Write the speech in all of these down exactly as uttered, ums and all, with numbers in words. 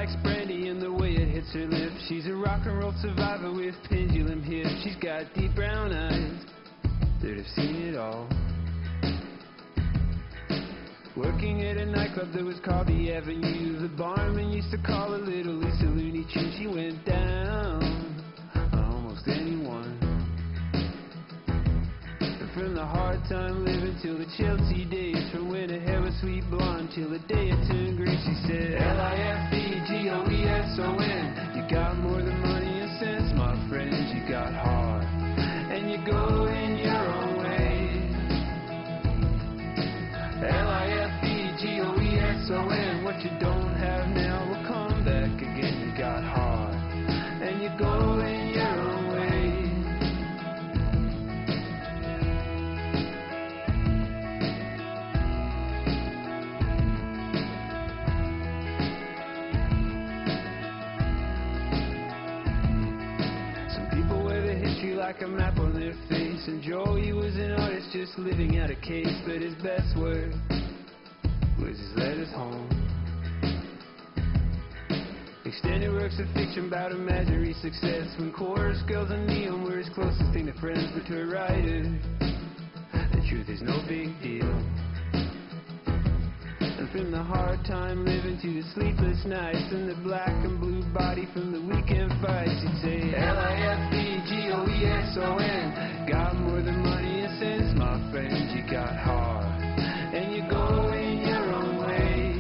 likes brandy and the way it hits her lips. She's a rock and roll survivor with pendulum hips. She's got deep brown eyes that have seen it all. Working at a nightclub that was called the Avenue. The barman used to call her Little Lisa Looney Tune. She went down on almost anyone. From the hard time living till the Chelsea days. From when her hair was sweet blonde till the day it turned green. She said L I F E G O E S O N. You got more than money and sense, my friend. You got heart and you go in your own way. L I F E G O E S O N. What you don't have now will come back again. You got heart and you go in your own way. Like a map on their face. And Joey was an artist just living out a case. But his best work was his letters home. Extended works of fiction about imaginary success. When chorus girls and neon were his closest thing to friends. But to a writer, the truth is no big deal. And from the hard time living to the sleepless nights and the black and blue body from the weekend fights, he'd say L I F E G O E S O N. Got more than money and sense, my friend. You got heart and you go in your own way.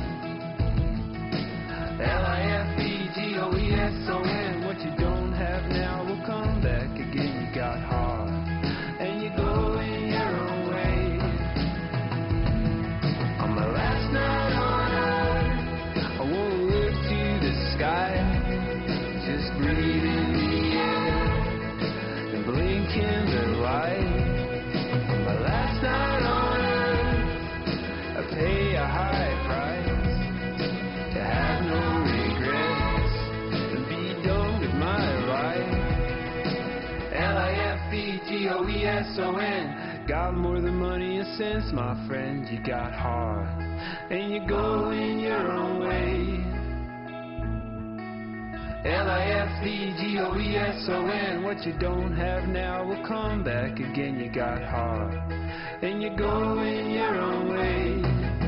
L I F E G O E S O N. What you don't have now will come back again. You got heart and you go in your own way. On my last night on earth, I won't look to the sky, just breathe in the air and blink in the light. On my last night on earth, I pay a high price to have no regrets and be done with my life. L I F E G O E S O N. Got more than money and sense, my friend. You got heart and you go in your own way. L I F E G O E S O N. What you don't have now will come back again. You got heart and you go in your own way.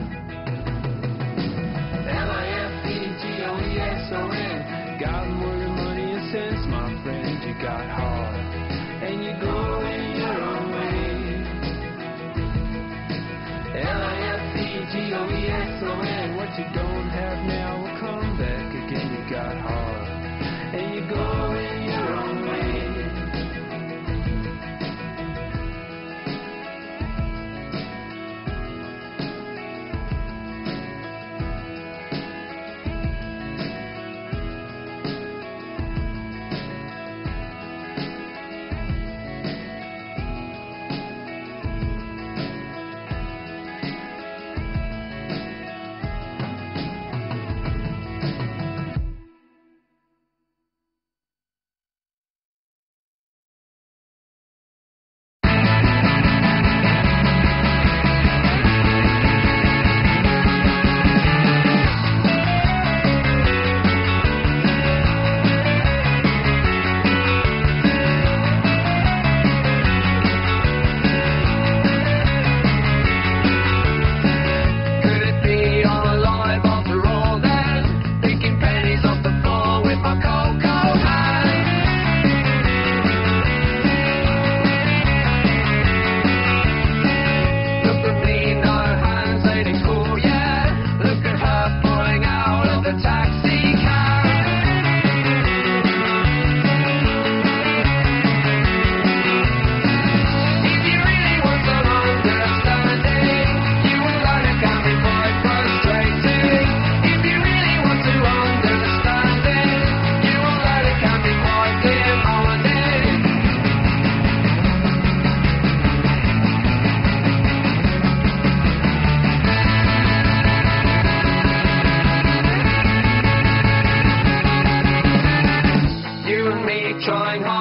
L I F E G O E S O N. Got more than money and sense, my friend. You got heart and you go in your own way. L I F E G O E S O N. What you don't have now will come back again. You got heart and you go in your own way. Trying hard.